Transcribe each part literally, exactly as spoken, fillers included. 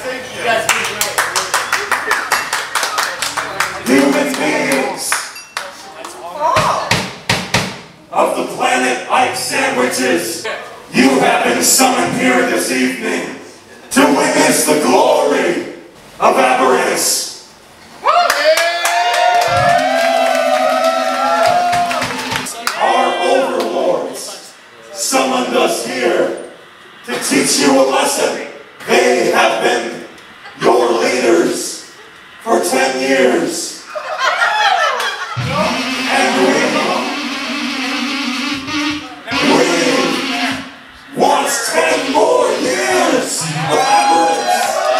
You guys did great. Human beings of the planet Ike Sandwiches, you have been summoned here this evening to witness the glory of Avarice. Our overlords summoned us here to teach you a lesson. They have been your leaders for ten years. And we, we want ten more years of avarice.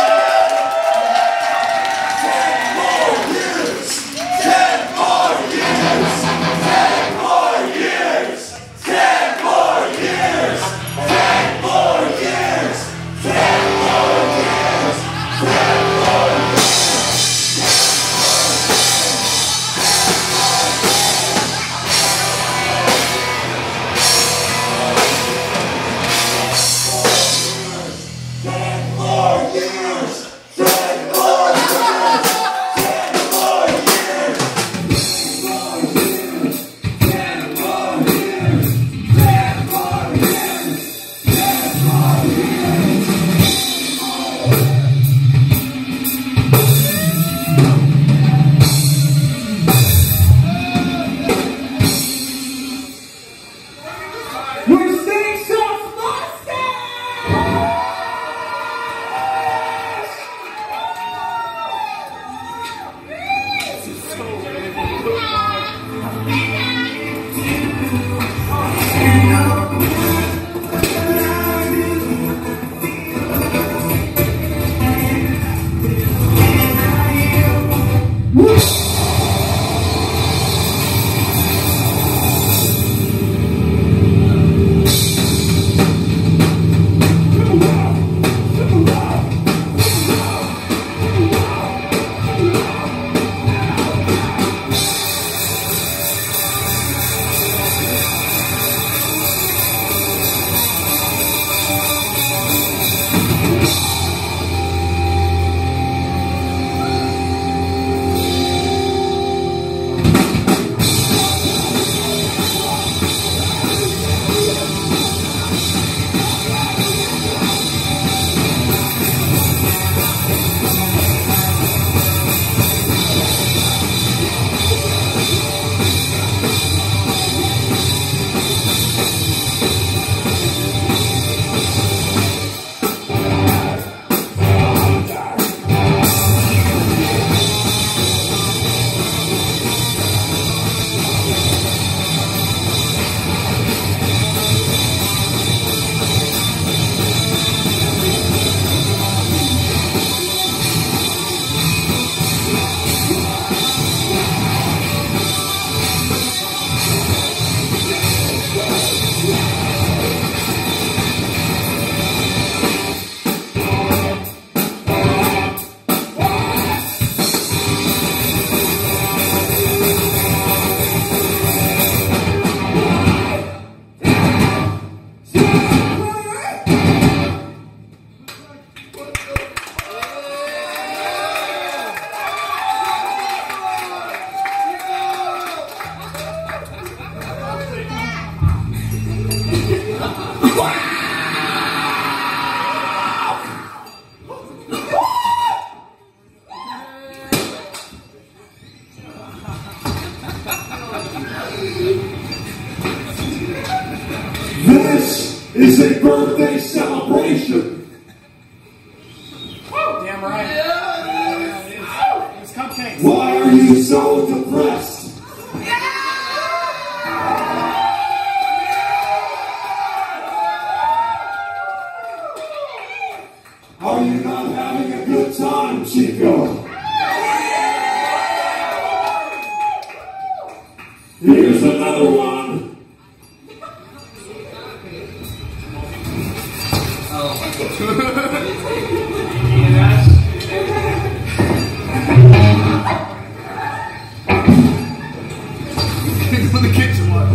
Ten more years. Ten more years. Ten more years. Ten more years. Ten more years. Ten more years. Ten more years. This is a birthday celebration. Damn right. Yeah, it's cupcakes. Why are you so depressed? Are you not having a good time, Chico? Here's another one. Go to the kitchen one.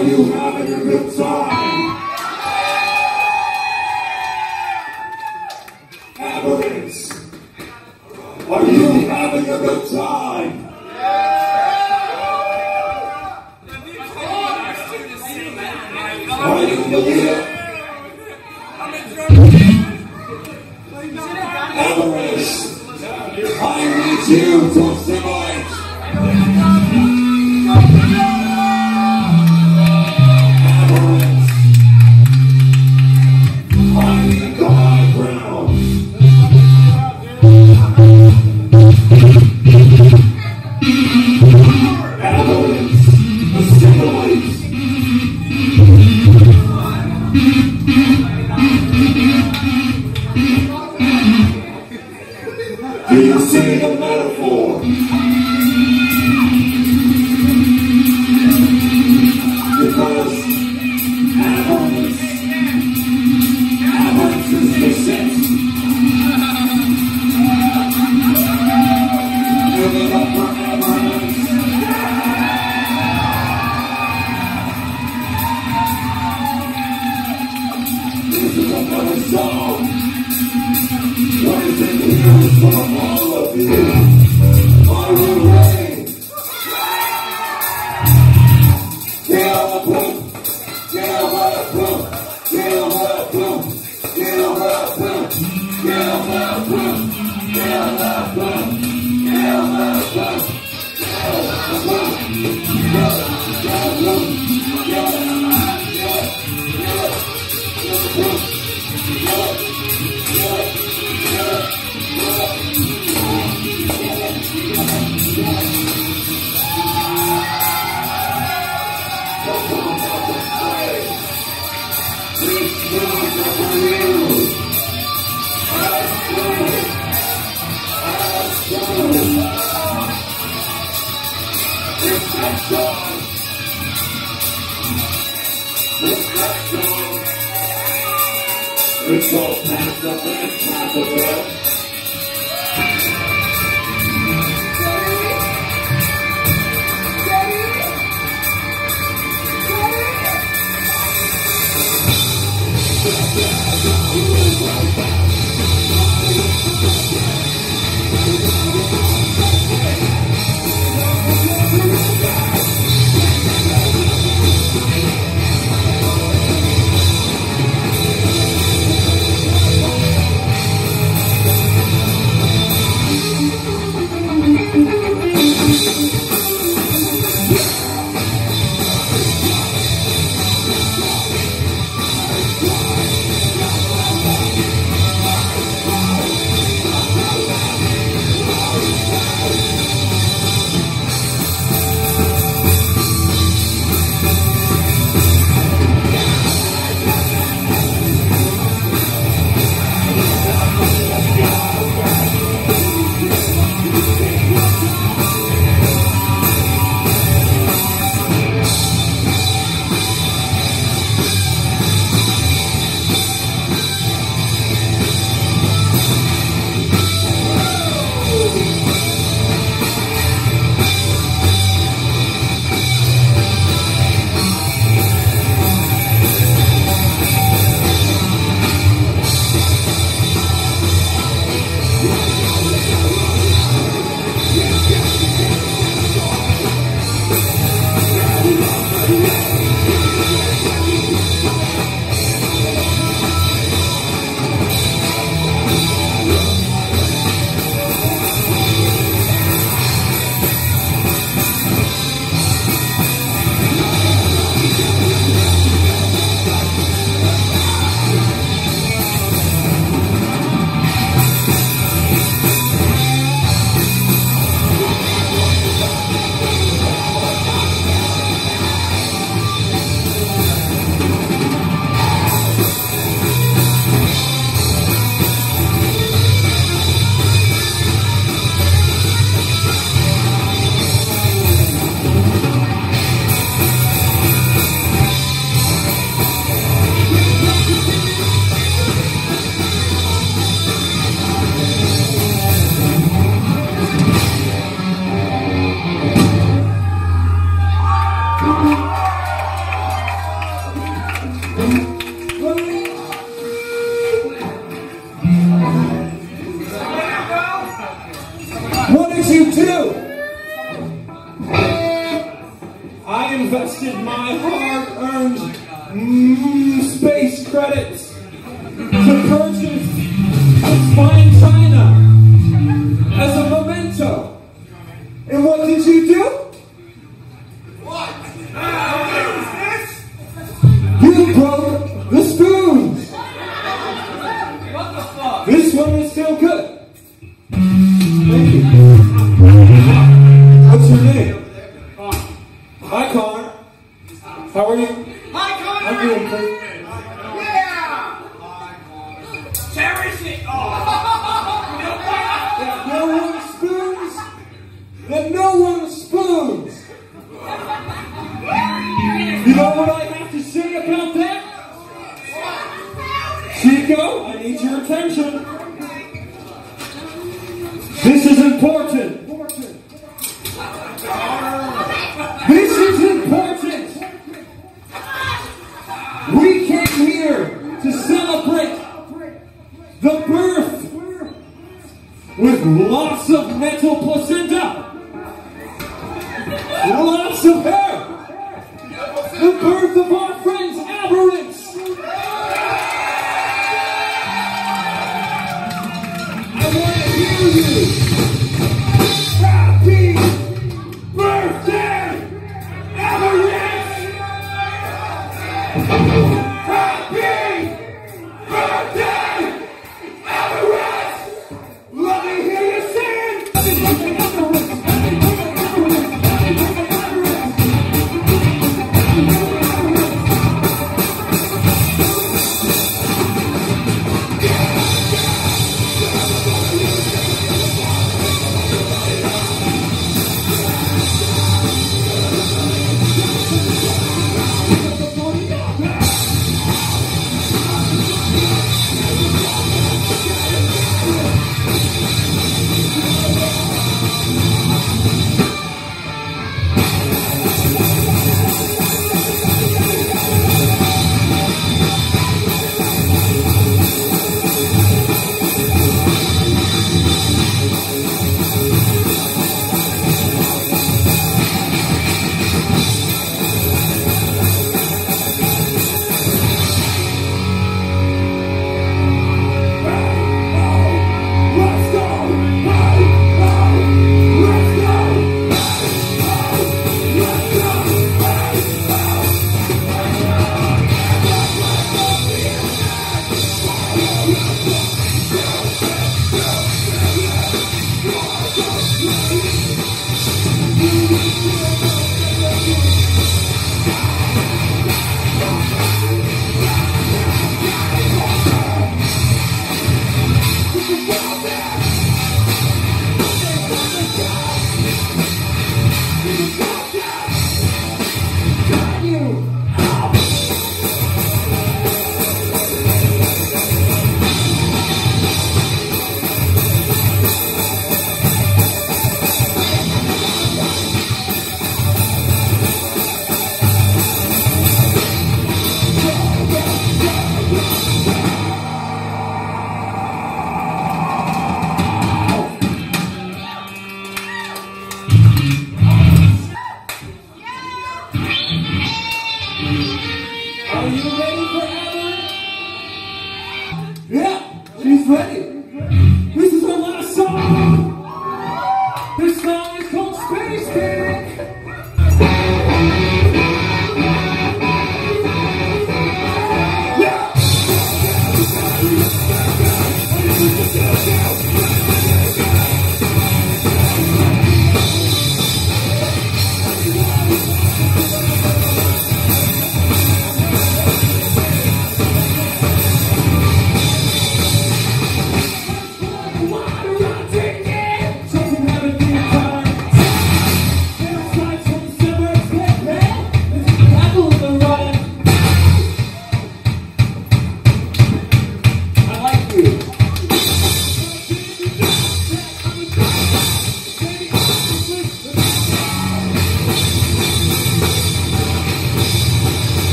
Are you having a good time? Aberrants, are you having a good time? Are you here? Aberrants, I need you to assimilate. Aberrants, I need the high ground. Aberrants, assimilate. Do you see the metaphor? Because aberrants, aberrants is the sense. Give it up for aberrants. This is another song. What is in here from all of you? Are you ready? Get on the boom. Get on the boom. Get on the boom. Get on the boom. Get on the boom. Get on the boom. Get on the boom. Get on the boom. Get on the boom. Get on It's all past the best half of it. Mm, space credits to purchase fine china as a memento. And what did you do? What? You broke the spoons. What the fuck? This one is still good. Thank you. What's your name? Hi, Connor. How are you? Hi, Connor! I'm doing great. Yeah! Cherish it! If no one spoons, then no one spoons. You know what I have to say about that? Chico, I need your attention. This is important. This is important. We came here to celebrate the birth with lots of metal placenta, lots of hair, the birth of our friends Aberrants. I want to hear you. Happy birthday, Aberrants! Happy birthday, Aberrants! Let me hear you sing!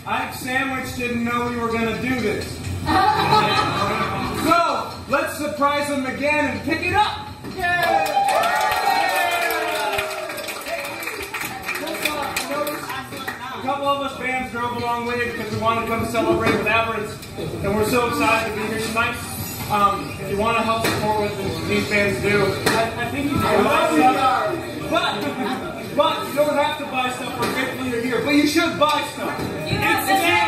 Ike Sandwich didn't know we were going to do this. So, let's surprise him again and pick it up. A couple of us bands drove a long way because we wanted to come celebrate with Aberrants, and we're so excited to be here tonight. Um, if you want to help support what these bands do, I, I think you can buy stuff. But, but you don't have to buy stuff. We're grateful you're here. But you should buy stuff. It's